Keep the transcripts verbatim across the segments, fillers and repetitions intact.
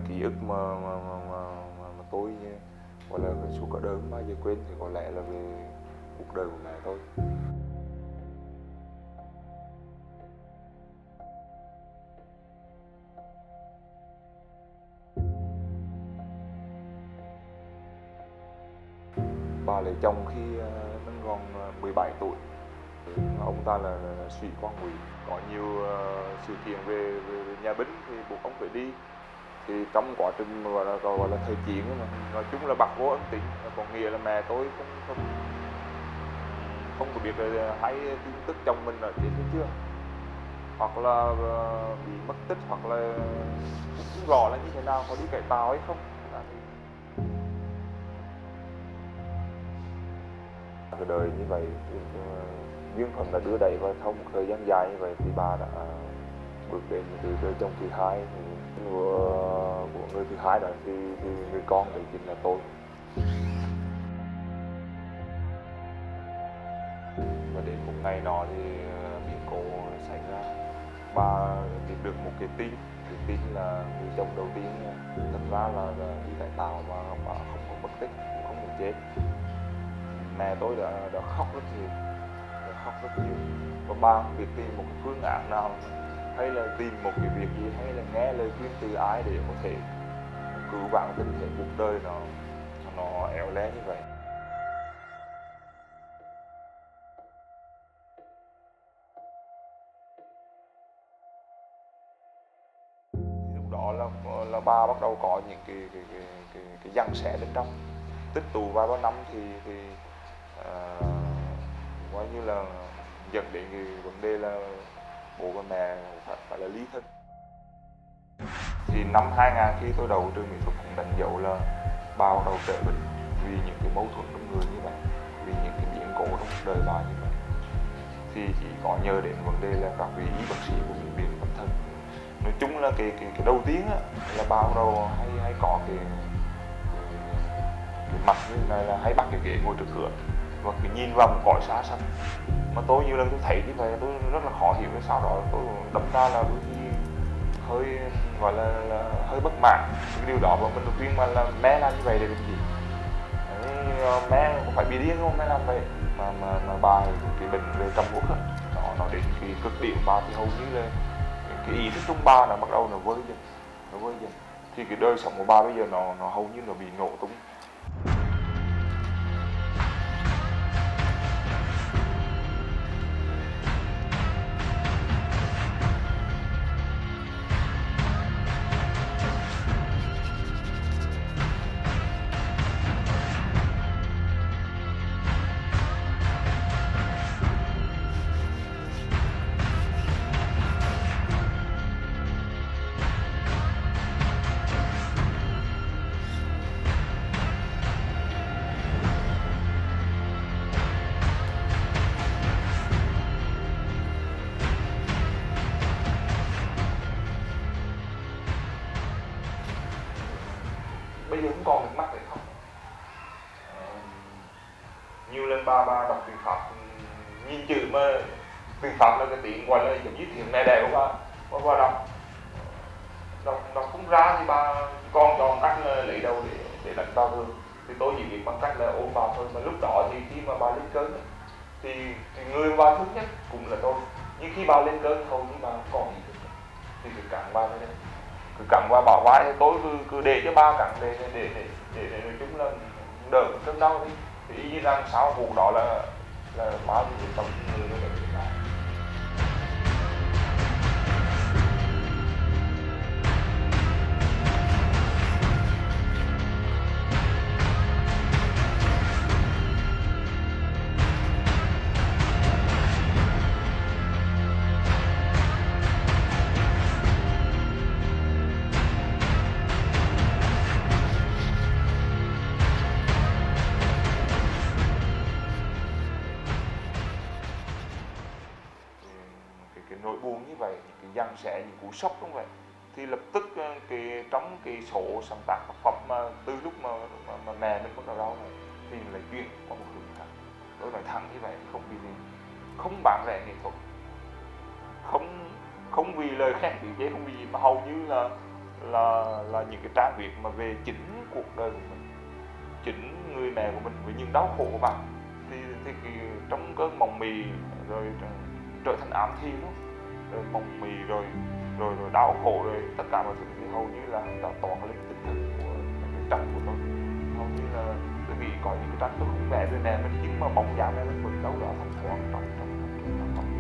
ký ức mà mà mà, mà, mà, mà tôi gọi là suốt cả đời không bao giờ quên thì có lẽ là về cuộc đời của mẹ tôi. Bà lấy chồng khi mình còn mười bảy tuổi. Ông ta là, là, là sĩ quan ngụy, có nhiều uh, sự kiện về, về, về nhà binh thì buộc ông phải đi. Thì trong quá trình gọi là gọi là thời chiến mà nói chung là bạc vô ân tính, có nghĩa là mẹ tôi không không không có biết là hay tin tức chồng mình ở chết hay chưa, hoặc là uh, bị mất tích, hoặc là không rõ là như thế nào, có đi cải tạo hay không. Cái đời như vậy, duyên phận đã đưa đẩy vào sau một thời gian dài như vậy thì bà đã bước đến từ đời chồng thứ hai, thì của, của người thứ hai đó thì, thì người con đấy chính là tôi. Và đến một ngày nọ thì biến cố xảy ra. Bà tiếp được một cái tin, cái tin là người chồng đầu tiên thật ra là, là đi cải tạo mà bà không có mất tích, cũng không có chết. Mẹ tôi đã, đã khóc rất nhiều, đã khóc rất nhiều. Và bà không biết tìm một cái phương án nào, hay là tìm một cái việc gì, hay là nghe lời khuyên từ ai để có thể cứu vãn tình thể cuộc đời nó nó éo le như vậy. Thì lúc đó là là bà bắt đầu có những cái cái cái cái, cái giằng xé bên trong. Tích tụ vài ba năm thì thì uh, coi như là dẫn đến cái vấn đề là bố và mẹ phải, phải là ly thân. Thì năm hai nghìn khi tôi đầu trường mỹ thuật cũng đánh dấu là bà bắt đầu trở bệnh vì những cái mâu thuẫn trong người như vậy, vì những cái biến cố trong đời bà như vậy. Thì chỉ có nhờ đến vấn đề là các vị y bác sĩ của bệnh viện tâm thần. Nói chung là cái cái, cái đầu tiên á, là bà bắt đầu hay hay có cái, cái, cái mặt như này là hay bắt cái ghế ngồi trước cửa và cái nhìn vào một cõi xa xăm. Mà tôi nhiều lần tôi thấy như vậy tôi rất là khó hiểu, cái sau đó tôi đâm ra là đôi khi hơi gọi là, là hơi bất mãn cái điều đó, và mình được khuyên mà là mẹ làm như vậy để làm gì. Đấy, mẹ có phải bị điên không, mẹ làm vậy mà mà mà bà cái bệnh về trầm uất á, nó nó đến cái cực điểm bà thì hầu như là cái ý thức trong bà nó bắt đầu nó vơi dần, nó vơi dần. Thì cái đời sống của bà bây giờ nó nó hầu như nó bị nổ tung. Bây giờ cũng còn nước mắt đấy không? À, nhiều lần ba ba đọc tiếng Pháp, nhìn chữ mà tiếng Pháp là cái tiếng gọi là giống như tiếng mẹ đẻ của ba, ba, ba đọc. đọc đọc không ra thì ba con chọn cách là lấy đầu để để đánh vào gương. Thì tôi chỉ biết bằng cách là ôm bà thôi. Mà lúc đó thì khi mà bà lên cơn thì, thì người bà thương nhất cũng là tôi. Nhưng khi bà lên cơn hầu như bà không còn ý thức thì cứ cắn ba lên đây, cứ cắn qua bảo vai, tôi cứ, cứ để cho ba cắn để để để để, để, để nói chung là đỡ cơn đau đi. Thì y rằng sau vụ đó là là bao nhiêu tổng người nó được lại. Nỗi buồn như vậy, những cái giằng xé, những cú sốc như vậy, thì lập tức cái trong cái số sáng tác tác phẩm mà từ lúc mà, mà, mà mẹ mình bắt đầu đau này thì lại chuyển qua một hướng khác. Tôi nói thẳng như vậy, không vì gì, không bán rẻ nghệ thuật, không không vì lời khen vì thế, không vì gì, mà hầu như là là là những cái trang viết mà về chính cuộc đời của mình, chính người mẹ của mình với những đau khổ của bạn. Thì thì cái, trong cơn mộng mì rồi trở thành ám thi luôn, rồi mộng mì rồi rồi rồi đau khổ rồi tất cả mọi thứ thì hầu như là đã toán lên tinh thần của cái tranh của tôi. Hầu như là tôi nghĩ có những cái tranh tôi không vẽ về mẹ mình nhưng mà bóng dáng mẹ mình vẫn đâu đó thỉnh thoảng trong trong trong trong trong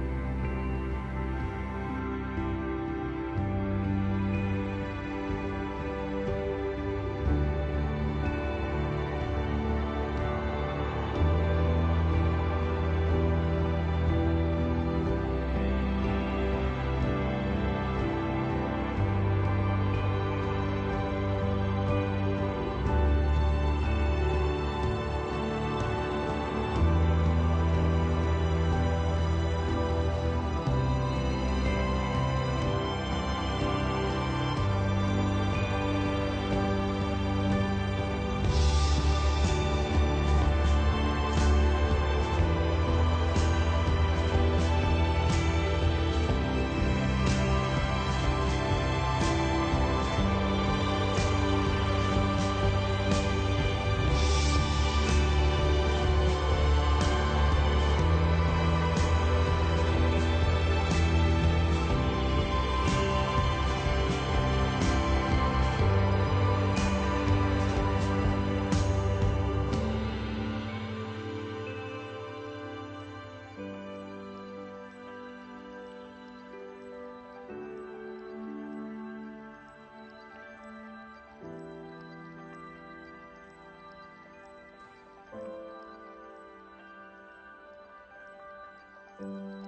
Thank you.